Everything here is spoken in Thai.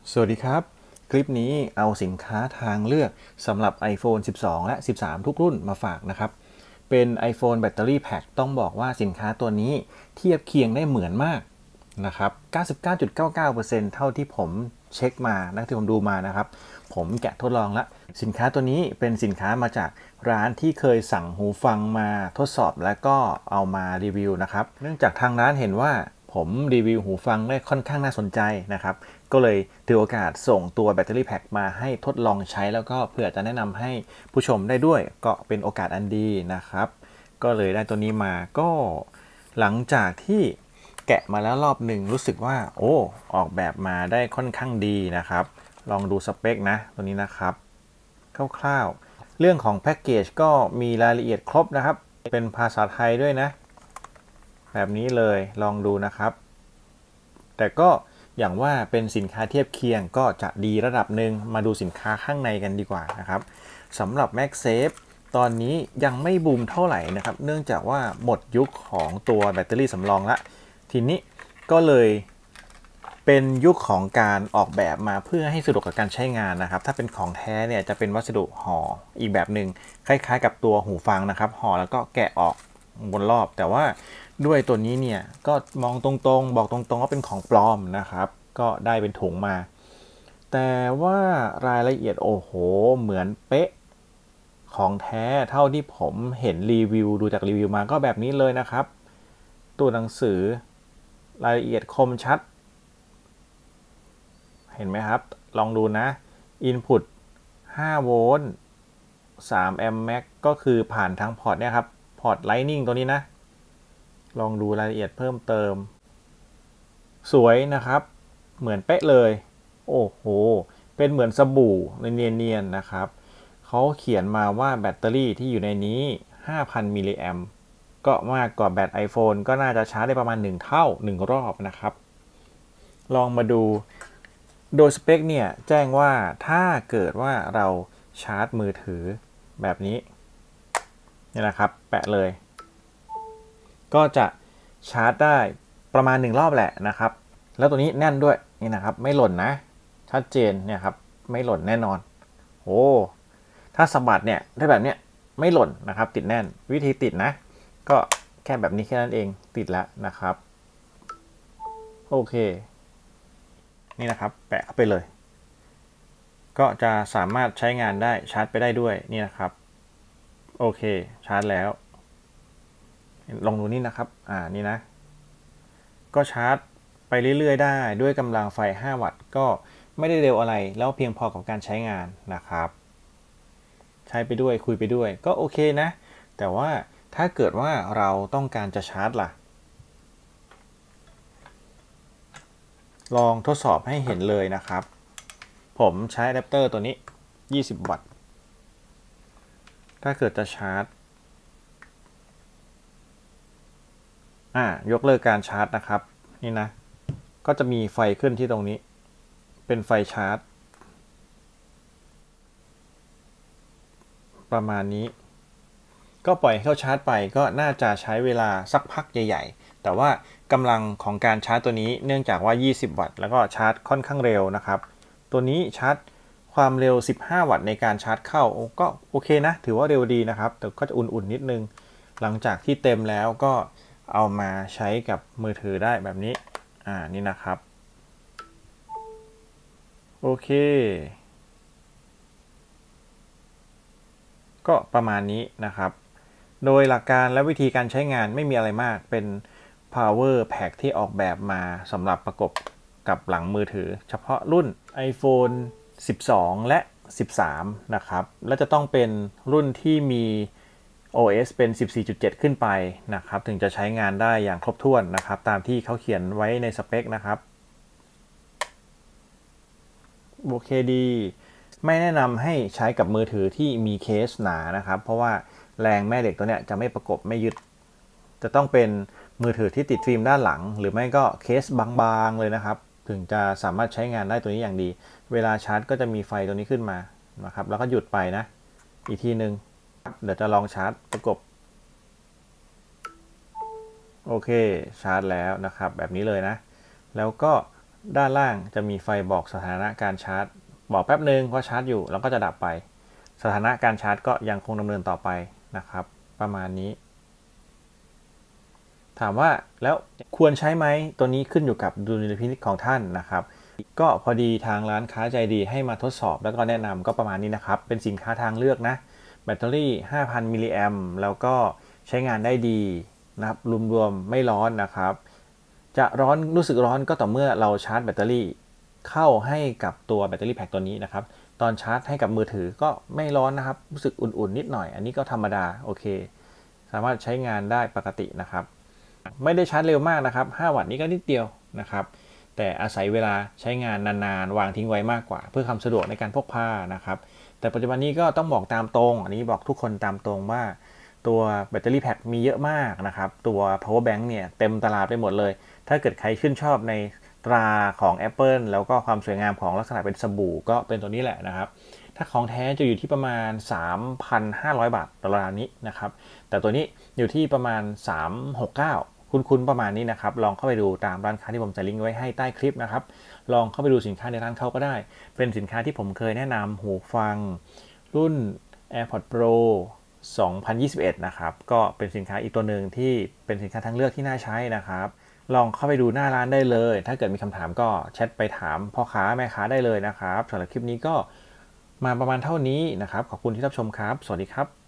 สวัสดีครับคลิปนี้เอาสินค้าทางเลือกสำหรับ iPhone 12 และ 13 ทุกรุ่นมาฝากนะครับเป็น iPhone Battery Pack ต้องบอกว่าสินค้าตัวนี้เทียบเคียงได้เหมือนมากนะครับ 99.99% เท่าที่ผมเช็คมาที่ผมดูมานะครับผมแกะทดลองละสินค้าตัวนี้เป็นสินค้ามาจากร้านที่เคยสั่งหูฟังมาทดสอบและก็เอามารีวิวนะครับเนื่องจากทางร้านเห็นว่าผมรีวิวหูฟังได้ค่อนข้างน่าสนใจนะครับก็เลยถือโอกาสส่งตัวแบตเตอรี่แพ็คมาให้ทดลองใช้แล้วก็เผื่อจะแนะนำให้ผู้ชมได้ด้วยก็เป็นโอกาสอันดีนะครับก็เลยได้ตัวนี้มาก็หลังจากที่แกะมาแล้วรอบหนึ่งรู้สึกว่าโอ้ออกแบบมาได้ค่อนข้างดีนะครับลองดูสเปคนะตัวนี้นะครับคร่าวๆเรื่องของแพ็กเกจก็มีรายละเอียดครบนะครับเป็นภาษาไทยด้วยนะแบบนี้เลยลองดูนะครับแต่ก็อย่างว่าเป็นสินค้าเทียบเคียงก็จะดีระดับหนึ่งมาดูสินค้าข้างในกันดีกว่านะครับสำหรับ MagSafe ตอนนี้ยังไม่บูมเท่าไหร่นะครับเนื่องจากว่าหมดยุคของตัวแบตเตอรี่สำรองละทีนี้ก็เลยเป็นยุคของการออกแบบมาเพื่อให้สะดวกกับการใช้งานนะครับถ้าเป็นของแท้เนี่ยจะเป็นวัสดุห่ออีกแบบหนึ่งคล้ายๆกับตัวหูฟังนะครับห่อแล้วก็แกะออกบนรอบแต่ว่าด้วยตัวนี้เนี่ยก็มองตรงๆบอกตรงๆว่าเป็นของปลอมนะครับก็ได้เป็นถุงมา แต่ว่ารายละเอียดโอ้โหเหมือนเป๊ะของแท้เท่าที่ผมเห็นรีวิวดูจากรีวิวมาก็แบบนี้เลยนะครับตัวหนังสือรายละเอียดคมชัดเห็นไหมครับลองดูนะ Input 5 โวลต์3 แอมป์แม็กก็คือผ่านทางพอร์ตเนี่ยครับพอร์ต Lightning ตัวนี้นะลองดูรายละเอียดเพิ่มเติมสวยนะครับเหมือนเป๊ะเลยโอ้โหเป็นเหมือนสบู่เนียนๆนะครับเขาเขียนมาว่าแบตเตอรี่ที่อยู่ในนี้ 5,000 มิลลิแอมป์ก็มากกว่าแบต iPhone ก็น่าจะชาร์จได้ประมาณ1เท่า1รอบนะครับลองมาดูโดยสเปคเนี่ยแจ้งว่าถ้าเกิดว่าเราชาร์จมือถือแบบนี้นี่นะครับแปะเลยก็จะชาร์จได้ประมาณ1รอบแหละนะครับแล้วตัวนี้แน่นด้วยนี่นะครับไม่หล่นนะชัดเจนเนี่ยครับไม่หล่นแน่นอนโอ้ถ้าสะบัดเนี่ยได้แบบเนี้ยไม่หล่นนะครับติดแน่นวิธีติดนะก็แค่แบบนี้แค่นั้นเองติดแล้วนะครับโอเคนี่นะครับแปะเข้าไปเลยก็จะสามารถใช้งานได้ชาร์จไปได้ด้วยนี่นะครับโอเคชาร์จแล้วลองดูนี่นะครับนี่นะก็ชาร์จไปเรื่อยๆได้ด้วยกำลังไฟ5 วัตต์ก็ไม่ได้เร็วอะไรแล้วเพียงพอกับการใช้งานนะครับใช้ไปด้วยคุยไปด้วยก็โอเคนะแต่ว่าถ้าเกิดว่าเราต้องการจะชาร์จล่ะลองทดสอบให้เห็นเลยนะครับผมใช้อะแดปเตอร์ตัวนี้20 วัตต์ถ้าเกิดจะชาร์จยกเลิกการชาร์จนะครับนี่นะก็จะมีไฟขึ้นที่ตรงนี้เป็นไฟชาร์จประมาณนี้ก็ปล่อยให้เขาชาร์จไปก็น่าจะใช้เวลาสักพักใหญ่ๆแต่ว่ากำลังของการชาร์จตัวนี้เนื่องจากว่า20 วัตต์แล้วก็ชาร์จค่อนข้างเร็วนะครับตัวนี้ชาร์จความเร็ว15 วัตต์ในการชาร์จเข้าก็โอเคนะถือว่าเร็วดีนะครับแต่ก็จะอุ่นๆนิดนึงหลังจากที่เต็มแล้วก็เอามาใช้กับมือถือได้แบบนี้นี่นะครับโอเคก็ประมาณนี้นะครับโดยหลักการและวิธีการใช้งานไม่มีอะไรมากเป็น power pack ที่ออกแบบมาสำหรับประกบกับหลังมือถือเฉพาะรุ่น iPhone 12 และ 13 นะครับและจะต้องเป็นรุ่นที่มี OS เป็น 14.7 ขึ้นไปนะครับถึงจะใช้งานได้อย่างครบถ้วนนะครับตามที่เขาเขียนไว้ในสเปคนะครับโอเคดีไม่แนะนำให้ใช้กับมือถือที่มีเคสหนานะครับเพราะว่าแรงแม่เหล็กตัวเนี้ยจะไม่ประกบไม่ยึดจะต้องเป็นมือถือที่ติดฟิล์มด้านหลังหรือไม่ก็เคสบางๆเลยนะครับถึงจะสามารถใช้งานได้ตัวนี้อย่างดีเวลาชาร์จก็จะมีไฟตัวนี้ขึ้นมานะครับแล้วก็หยุดไปนะอีกทีนึงเดี๋ยวจะลองชาร์จประกบโอเคชาร์จแล้วนะครับแบบนี้เลยนะแล้วก็ด้านล่างจะมีไฟบอกสถานะการชาร์จบอกแป๊บนึงว่าชาร์จอยู่แล้วก็จะดับไปสถานะการชาร์จก็ยังคงดำเนินต่อไปนะครับประมาณนี้ถามว่าแล้วควรใช้ไหมตัวนี้ขึ้นอยู่กับดุลยพินิจของท่านนะครับก็พอดีทางร้านค้าใจดีให้มาทดสอบแล้วก็แนะนำก็ประมาณนี้นะครับเป็นสินค้าทางเลือกนะแบตเตอรี่ 5,000 มิลลิแอมป์แล้วก็ใช้งานได้ดีนะครับรวมๆไม่ร้อนนะครับจะร้อนรู้สึกร้อนก็ต่อเมื่อเราชาร์จแบตเตอรี่เข้าให้กับตัวแบตเตอรี่แพ็คตัวนี้นะครับตอนชาร์จให้กับมือถือก็ไม่ร้อนนะครับรู้สึกอุ่นๆนิดหน่อยอันนี้ก็ธรรมดาโอเคสามารถใช้งานได้ปกตินะครับไม่ได้ชาร์จเร็วมากนะครับ5 วัตต์นี้ก็นิดเดียวนะครับแต่อาศัยเวลาใช้งานนานๆวางทิ้งไว้มากกว่าเพื่อความสะดวกในการพกพานะครับแต่ปัจจุบันนี้ก็ต้องบอกตามตรงอันนี้บอกทุกคนตามตรงว่าตัวแบตเตอรี่แพ็คมีเยอะมากนะครับตัว power bank เนี่ยเต็มตลาดไปหมดเลยถ้าเกิดใครชื่นชอบในตราของ Apple แล้วก็ความสวยงามของลักษณะเป็นสบู่ก็เป็นตัวนี้แหละนะครับถ้าของแท้จะอยู่ที่ประมาณ 3,500 บาทตลาดนี้นะครับแต่ตัวนี้อยู่ที่ประมาณ369คุ้นๆประมาณนี้นะครับลองเข้าไปดูตามร้านค้าที่ผมจะลิงก์ไว้ให้ใต้คลิปนะครับลองเข้าไปดูสินค้าในร้านเขาก็ได้เป็นสินค้าที่ผมเคยแนะนำหูฟังรุ่น AirPods Pro 2021 นะครับก็เป็นสินค้าอีกตัวหนึ่งที่เป็นสินค้าทางเลือกที่น่าใช้นะครับลองเข้าไปดูหน้าร้านได้เลยถ้าเกิดมีคำถามก็แชทไปถามพ่อค้าแม่ค้าได้เลยนะครับสำหรับคลิปนี้ก็มาประมาณเท่านี้นะครับขอบคุณที่รับชมครับสวัสดีครับ